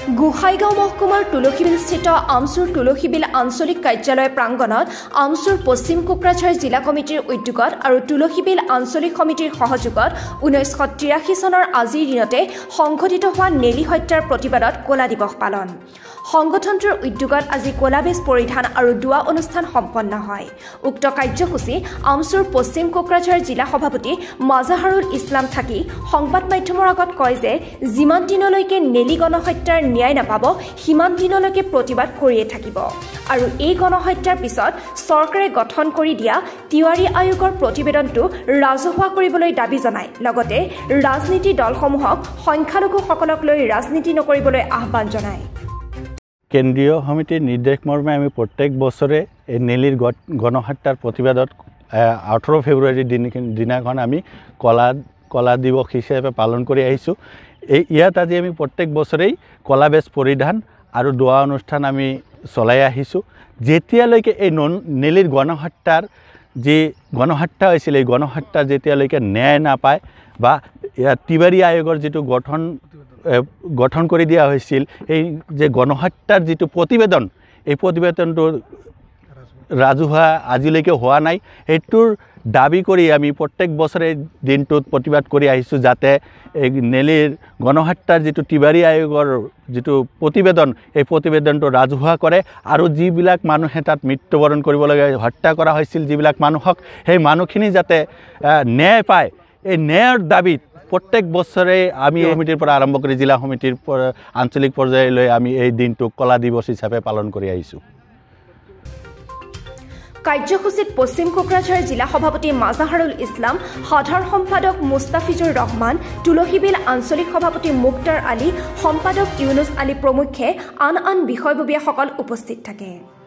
গোহাইগাঁও মহকুমাৰ তুলসীবিলস্থিত আমচুৰ তুলসীবিল আঞ্চলিক কাৰ্যালয় প্ৰাংগণত আমচুৰ পশ্চিম কোকৰাঝাৰ জিলা কমিটিৰ উদ্যোগত আৰু তুলসীবিল আঞ্চলিক সমিতিৰ সহযোগত 1983 চনৰ আজিৰ দিনতে সংঘটিত হোৱা নেলী হত্যাৰ প্ৰতিবাদত কলা দিৱস পালন। সংগঠনটোৰ উদ্যোগত আজি কলাবেজ পৰিধান আৰু দুৱা অনুষ্ঠান সম্পন্ন হয়। উক্ত কাৰ্যসূচী আমচুৰ পশ্চিম কোকৰাঝাৰ জিলা সভাপতি মাজাহাৰুল ইছলাম থাকি সংবাদ মাধ্যমৰ আগত কয় যে যিমান দিনলৈকে নেলী গণহত্যাৰ ন্যায় নাপাব সিমান দিনলৈকে প্ৰতিবাদ কৰিয়ে থাকিব আৰু এই গণহত্যাৰ পিছত চৰকাৰে গঠন কৰি দিয়া তিৱাৰী আয়োগৰ প্ৰতিবেদনটো ৰাজহুৱা কৰিবলৈ দাবী জনায়। লগতে ৰাজনীতি দলসমূহক সংখ্যালঘুসকলক লৈ ৰাজনীতি নকৰিবলৈ আহ্বান জনায়। কেন্দ্ৰীয় সমিতিৰ নিৰ্দেশ মৰ্মে আমি প্ৰত্যেক বছৰে এই নেলীৰ গণহত্যাৰ প্ৰতিবাদত 18 ফেব্ৰুৱাৰীৰ দিনাখন আমি কলা দিৱস হিচাপে পালন কৰি আহিছোঁ। ইয়াত আজি আমি প্ৰত্যেক বছৰেই কলাবেজ পৰিধান আৰু দোৱা অনুষ্ঠান আমি চলাই আহিছোঁ। যেতিয়ালৈকে এই নেলীৰ গণহত্যাৰ যি গণহত্যা হৈছিল এই গণহত্যাৰ যেতিয়ালৈকে ন্যায় নাপায় বা তিৱাৰী আয়োগৰ যিটো গঠন কৰি দিয়া হৈছিল এই যে গণহত্যাৰ যিটো প্ৰতিবেদন এই প্ৰতিবেদনটো ৰাজহুৱা আজিলৈকে হোৱা নাই। সেইটোৰ দাবী কৰি আমি প্ৰত্যেক বছৰে দিনটোত প্ৰতিবাদ কৰি আহিছোঁ যাতে এই নেলীৰ গণহত্যাৰ যিটো তিৱাৰী আয়োগৰ যিটো প্ৰতিবেদন এই প্ৰতিবেদনটো ৰাজহুৱা কৰে আৰু যিবিলাক মানুহে তাত মৃত্যুবৰণ কৰিবলগীয়া হত্যা কৰা হৈছিল যিবিলাক মানুহক সেই মানুহখিনি যাতে ন্যায় পায় এই ন্যায়ৰ দাবীত প্ৰত্যেক বছৰে আমি সমিতিৰ পৰা আৰম্ভ কৰি জিলা সমিতিৰ পৰা আঞ্চলিক পৰ্যায়লৈ আমি এই দিনটোক কলা দিৱস হিচাপে পালন কৰি আহিছোঁ। কাৰ্যসূচীত পশ্চিম কোকৰাঝাৰ জিলা সভাপতি মাজাহাৰুল ইছলাম, সাধাৰণ সম্পাদক মুস্তাফিজুৰ ৰহমান, তুলসীবিল আঞ্চলিক সভাপতি মুক্তাৰ আলী, সম্পাদক ইউনুছ আলী প্ৰমুখ্যে আন বিষয়ববীয়াসকল উপস্থিত থাকে।